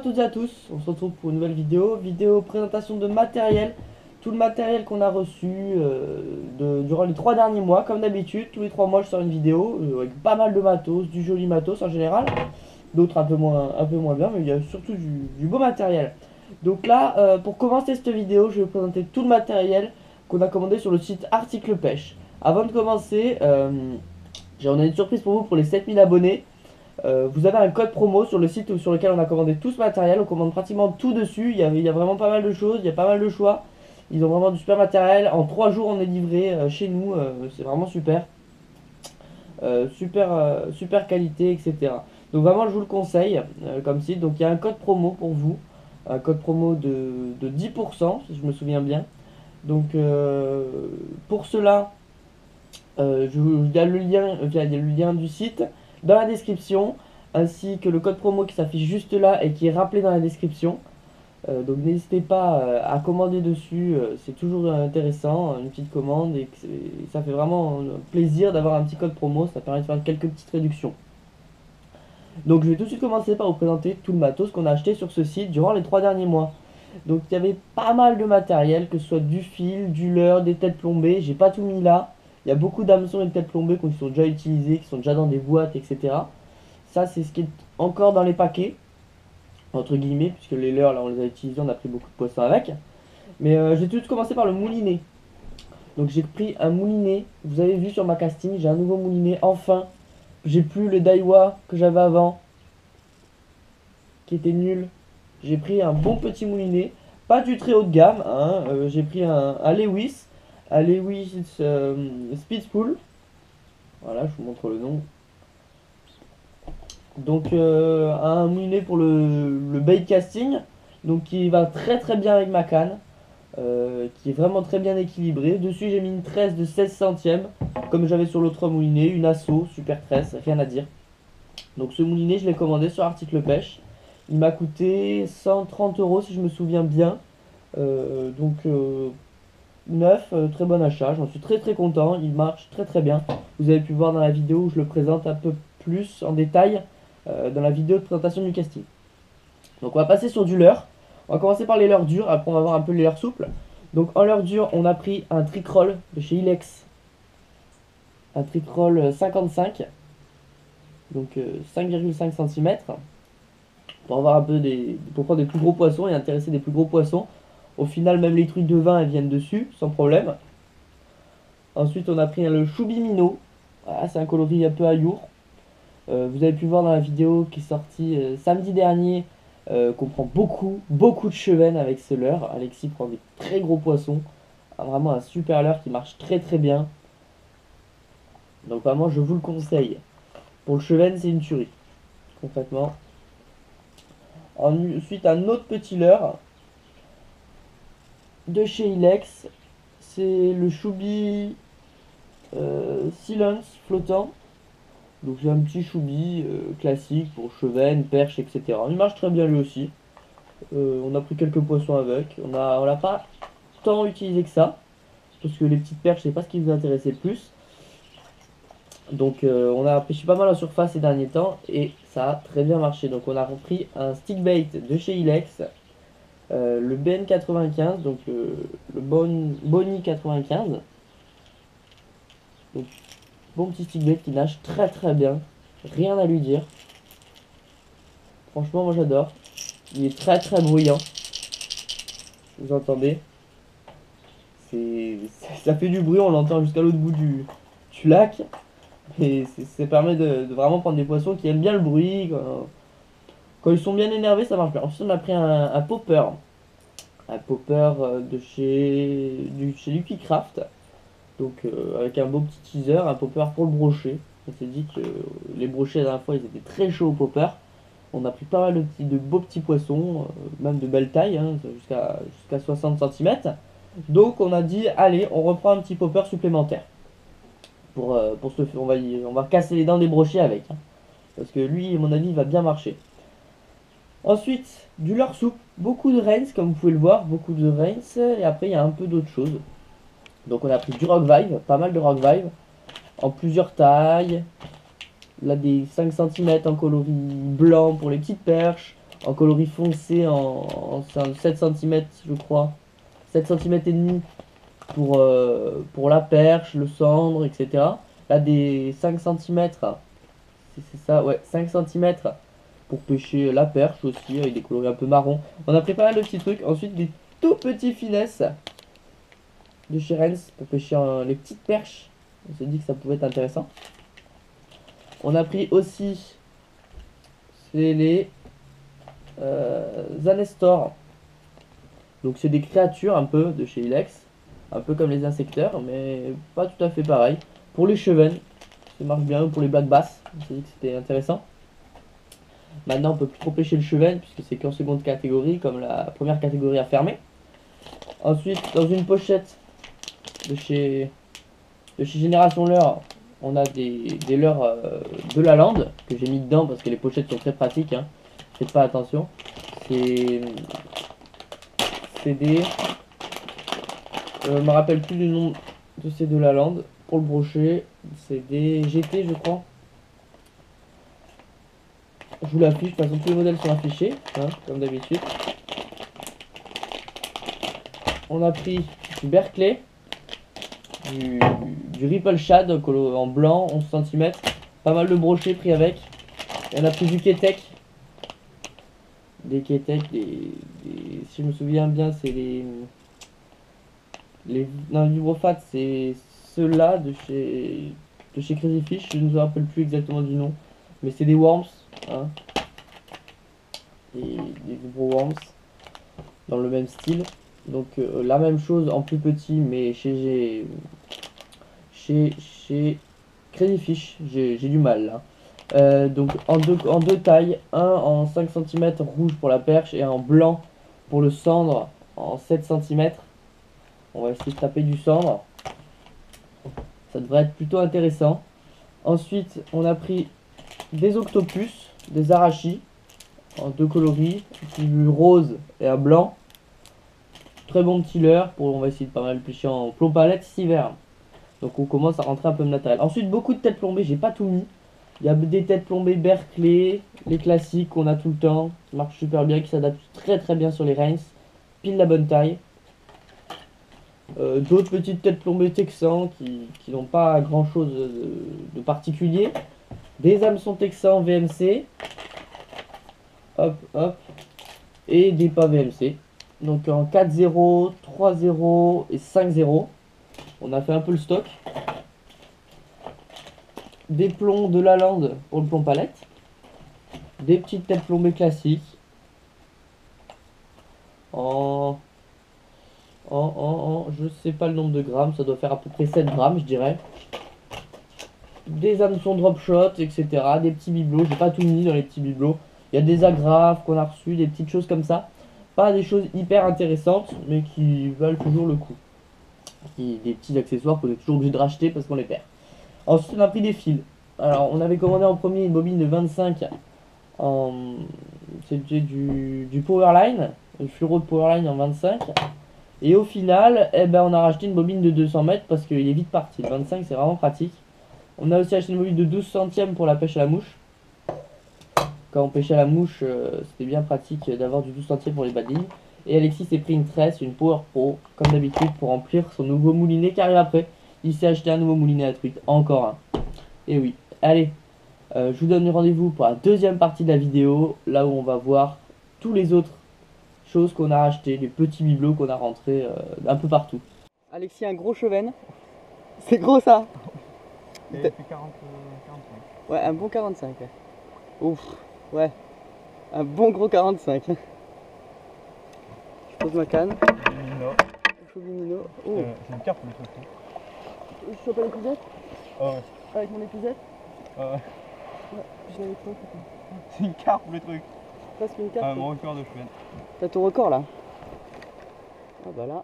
toutes et à tous, on se retrouve pour une nouvelle vidéo présentation de matériel, tout le matériel qu'on a reçu durant les 3 derniers mois, comme d'habitude, tous les 3 mois je sors une vidéo avec pas mal de matos, du joli matos en général, d'autres un peu moins bien, mais il y a surtout du beau matériel. Donc là, pour commencer cette vidéo, je vais vous présenter tout le matériel qu'on a commandé sur le site Article Pêche. Avant de commencer, on a une surprise pour vous pour les 7000 abonnés. Vous avez un code promo sur le site sur lequel on a commandé tout ce matériel. On commande pratiquement tout dessus. Il y a vraiment pas mal de choses, il y a pas mal de choix. Ils ont vraiment du super matériel. En 3 jours, on est livré chez nous. C'est vraiment super. Super qualité, etc. Donc, vraiment, je vous le conseille comme site. Donc, il y a un code promo pour vous. Un code promo de 10%, si je me souviens bien. Donc, pour cela, il y a le lien du site dans la description, ainsi que le code promo qui s'affiche juste là et qui est rappelé dans la description. Donc n'hésitez pas à commander dessus, c'est toujours intéressant, une petite commande, et ça fait vraiment plaisir d'avoir un petit code promo, ça permet de faire quelques petites réductions. Donc je vais tout de suite commencer par vous présenter tout le matos qu'on a acheté sur ce site durant les 3 derniers mois. Donc il y avait pas mal de matériel, que ce soit du fil, du leurre, des têtes plombées, j'ai pas tout mis là. Il y a beaucoup d'hameçons et de têtes plombées qui sont déjà utilisés, qui sont déjà dans des boîtes, etc. Ça, c'est ce qui est encore dans les paquets, entre guillemets, puisque les leurres, là, on les a utilisés, on a pris beaucoup de poissons avec. Mais j'ai tout de suite commencé par le moulinet. Donc j'ai pris un moulinet, vous avez vu sur ma casting, j'ai un nouveau moulinet, enfin. J'ai plus le Daiwa que j'avais avant, qui était nul. J'ai pris un bon petit moulinet, pas du très haut de gamme, hein. J'ai pris un Lewis. À Lewis Speedspool. Voilà, je vous montre le nom. Donc un moulinet pour le bait casting. Donc qui va très bien avec ma canne. Qui est vraiment très bien équilibré. Dessus j'ai mis une tresse de 16 centièmes. Comme j'avais sur l'autre moulinet. Une asso, super tresse, rien à dire. Donc ce moulinet je l'ai commandé sur Article Pêche. Il m'a coûté 130 € si je me souviens bien. Neuf, très bon achat, j'en suis très content, il marche très bien. Vous avez pu voir dans la vidéo où je le présente un peu plus en détail dans la vidéo de présentation du casting. Donc on va passer sur du leurre. On va commencer par les leurres durs, après on va voir un peu les leurres souples. Donc en leurre dur, on a pris un trick-roll de chez Ilex. Un trick-roll 55. Donc 5,5 cm. Pour avoir un peu pour prendre des plus gros poissons et intéresser des plus gros poissons. Au final, même les trucs de vin, elles viennent dessus, sans problème. Ensuite, on a pris le Choubi Minnow. Voilà, c'est un coloris un peu ayour. Vous avez pu voir dans la vidéo qui est sortie samedi dernier qu'on prend beaucoup de chevennes avec ce leurre. Alexis prend des très gros poissons. Vraiment un super leurre qui marche très bien. Donc vraiment, je vous le conseille. Pour le chevenne, c'est une tuerie. Concrètement. Ensuite, un autre petit leurre de chez Ilex, c'est le Choubi Silence flottant. Donc j'ai un petit Choubi classique pour chevenne, perche, etc. Il marche très bien lui aussi. On a pris quelques poissons avec. On l'a pas tant utilisé que ça, parce que les petites perches c'est pas ce qui vous intéressait le plus. Donc on a pêché pas mal en surface ces derniers temps et ça a très bien marché. Donc on a repris un stick bait de chez Ilex. Le BN95, donc le Bonnie 95. Donc, bon petit stick bait qui nage très bien. Rien à lui dire. Franchement, moi j'adore. Il est très bruyant. Vous entendez? Ça fait du bruit, on l'entend jusqu'à l'autre bout du lac. Et ça permet de vraiment prendre des poissons qui aiment bien le bruit. Quand ils sont bien énervés, ça marche bien. Ensuite, on a pris un popper. Un popper de chez Lucky Craft. Donc avec un beau petit teaser, un popper pour le brochet. On s'est dit que les brochets la dernière fois ils étaient très chauds au popper. On a pris pas mal de beaux petits poissons, même de belle taille, hein, jusqu'à 60 cm. Donc on a dit allez, on reprend un petit popper supplémentaire. Pour on va casser les dents des brochets avec. Hein, parce que lui, à mon avis, il va bien marcher. Ensuite, du leurre soupe, beaucoup de Reigns, comme vous pouvez le voir, beaucoup de Reigns, et après il y a un peu d'autres choses. Donc on a pris du Rock Vibe, pas mal de Rock Vibe, en plusieurs tailles. Là des 5 cm en coloris blanc pour les petites perches. en coloris foncé en 7 cm je crois. 7 cm et demi pour la perche, le cendre, etc. Là des 5 cm, c'est ça, ouais, 5 cm pour pêcher la perche aussi, avec des coloris un peu marron. On a pris pas mal de petits trucs. Ensuite des tout petits finesses de chez Rennes pour pêcher les petites perches. On s'est dit que ça pouvait être intéressant. On a pris aussi les Zanestor. Donc c'est des créatures un peu de chez Ilex, un peu comme les insecteurs, mais pas tout à fait pareil. Pour les chevennes, ça marche bien, ou pour les black bass, on s'est dit que c'était intéressant. Maintenant on peut plus trop pêcher le cheven puisque c'est qu'en seconde catégorie, comme la première catégorie a fermé. Ensuite, dans une pochette de chez Génération Leurre, on a des leurres de la lande que j'ai mis dedans parce que les pochettes sont très pratiques, hein. Faites pas attention. C'est des... je me rappelle plus du nom de ces de la lande. Pour le brochet, c'est des GT je crois. Je vous l'affiche, de toute façon tous les modèles sont affichés, hein, comme d'habitude. On a pris du Berkeley, du Ripple Shad en blanc, 11 cm, pas mal de brochets pris avec. Et on a pris du Ketek. Des Ketek, si je me souviens bien, c'est non, Vibrofat, c'est ceux-là de chez Crazy Fish, je ne me rappelle plus exactement du nom, mais c'est des worms, hein, des Vibro worms dans le même style. Donc la même chose en plus petit, mais chez Crazy Fish, j'ai du mal là. Donc en deux tailles, un en 5 cm rouge pour la perche et en blanc pour le cendre en 7 cm. On va essayer de taper du cendre. Ça devrait être plutôt intéressant. Ensuite, on a pris des octopus, des arachis en deux coloris, du rose et un blanc. Très bon petit leurre. On va essayer de pas mal pêcher en plomb palette 6 verres. Donc on commence à rentrer un peu de matériel. Ensuite, beaucoup de têtes plombées, j'ai pas tout mis. Il y a des têtes plombées Berkeley, les classiques qu'on a tout le temps, qui marchent super bien, qui s'adaptent très bien sur les Reigns, pile la bonne taille. D'autres petites têtes plombées texans qui n'ont pas grand chose de particulier. Des hameçons texans VMC. Hop, hop. Et des pas VMC. Donc en 4-0, 3-0 et 5-0. On a fait un peu le stock. Des plombs de la lande pour le plomb palette. Des petites têtes plombées classiques. Je sais pas le nombre de grammes, ça doit faire à peu près 7 grammes, je dirais. Des hameçons drop shot, etc. Des petits bibelots, j'ai pas tout mis dans les petits bibelots. Il y a des agrafes qu'on a reçus, des petites choses comme ça. Pas des choses hyper intéressantes, mais qui valent toujours le coup. Des petits accessoires qu'on est toujours obligé de racheter parce qu'on les perd. Ensuite, on a pris des fils. Alors, on avait commandé en premier une bobine de 25 c'était du Powerline, le fluoro de Powerline en 25. Et au final, eh ben, on a racheté une bobine de 200 mètres parce qu'il est vite parti. Le 25, c'est vraiment pratique. On a aussi acheté une bobine de 12 centièmes pour la pêche à la mouche. Quand on pêchait à la mouche, c'était bien pratique d'avoir du 12 centièmes pour les bas de ligne. Et Alexis s'est pris une tresse, une Power Pro, comme d'habitude, pour remplir son nouveau moulinet qui arrive après. Il s'est acheté un nouveau moulinet à truite, encore un. Et oui, allez, je vous donne rendez-vous pour la deuxième partie de la vidéo, là où on va voir tous les autres choses qu'on a acheté, les petits bibelots qu'on a rentrés un peu partout. Alexis, un gros cheven. C'est gros ça. Et il fait 45. Ouais, un bon 45. Ouf, ouais. Un bon gros 45. Je pose ma canne. Minot. Oh. J'ai une carte pour le truc. Je chope l'épuisette. Ah ouais. Avec mon épuisette. Ah ouais. Ouais, je l'avais trop. C'est une carte pour le truc. Presque une carte. Mon record de cheven. T'as ton record là. Ah bah là.